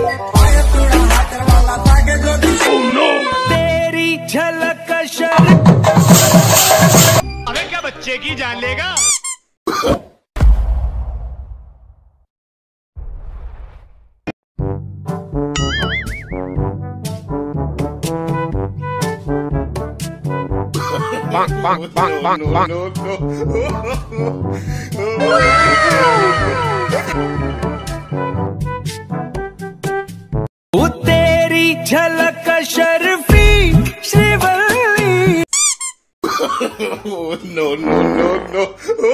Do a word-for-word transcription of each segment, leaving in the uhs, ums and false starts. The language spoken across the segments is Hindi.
तेरी झलक शर अबे क्या बच्चे की जान लेगा। Bonk, bonk, bonk, bonk, bonk. No, no, no. वो तेरी झलक शर्फी Srivalli. No, no, no, no.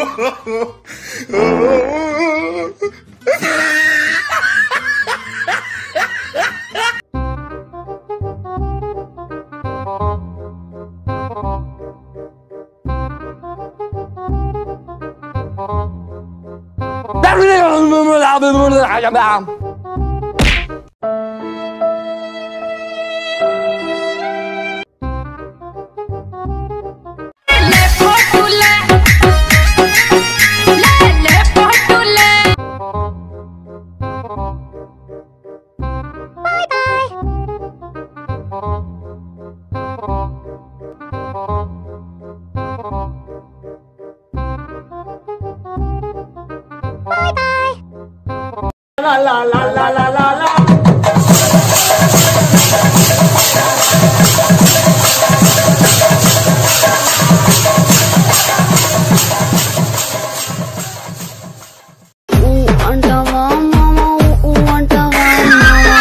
La la la la la la la. Ooh, antawa mama, ooh, antawa mama.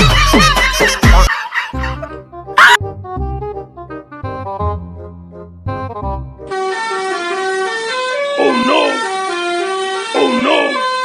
Oh no! Oh no!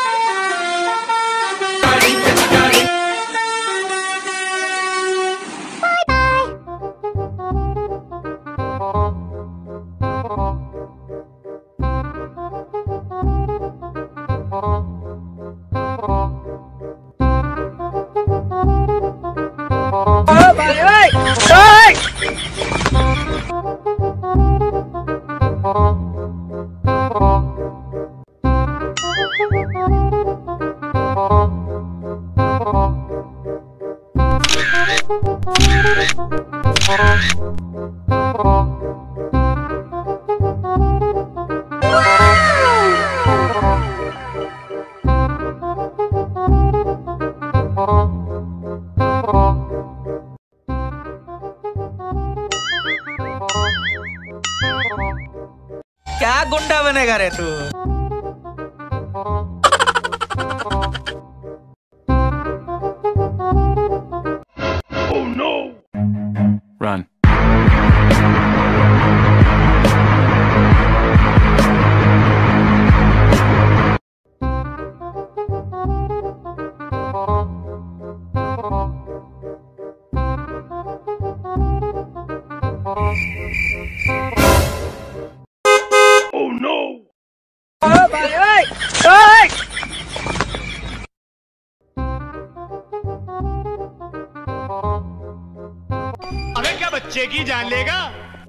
क्या गुंडा बनेगा रे तू। Oh no! Run. Oh no! अबे क्या बच्चे की जान लेगा।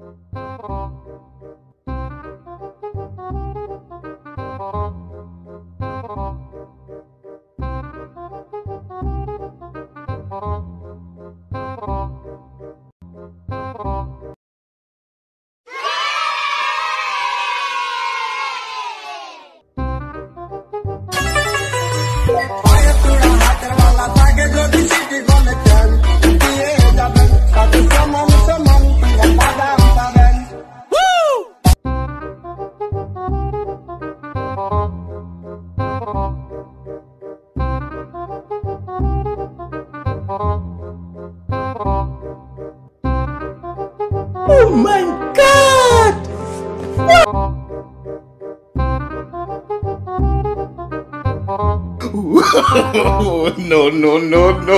Oh my God! No, no, no, no.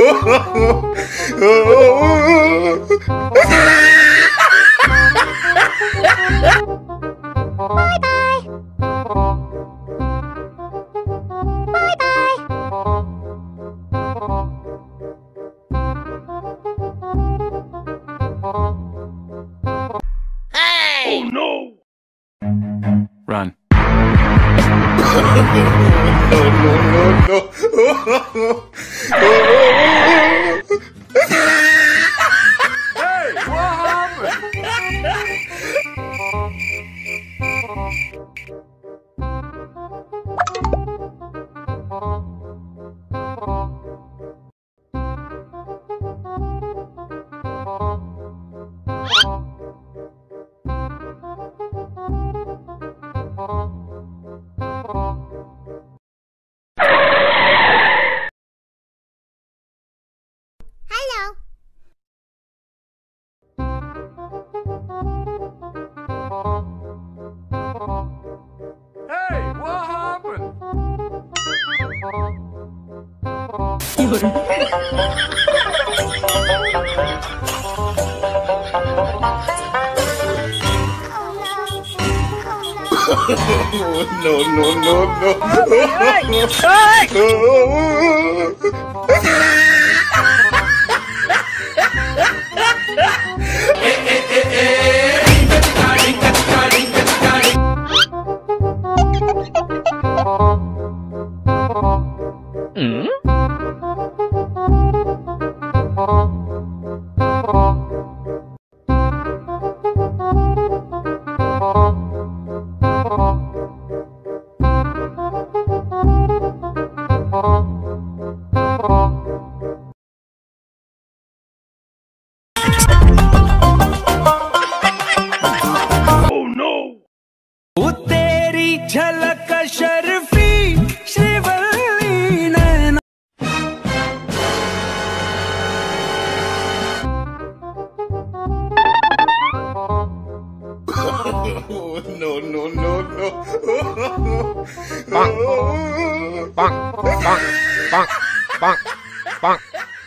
Oh no! Run. No, no, no, no. No, no, no, तेरी झलक शर्फी श्रीवल्ली नैना। no, no, no, no. Bonk, bonk, bonk, bonk, bonk, bonk.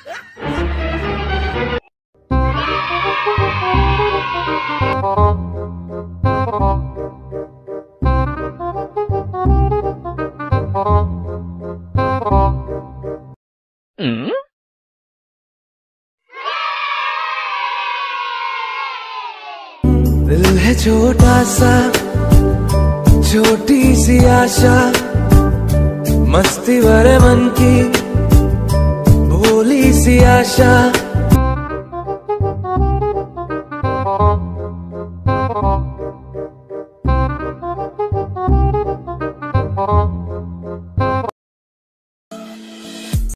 दिल है छोटा सा, छोटी सी आशा, मस्ती भरे मन की भोली सी आशा।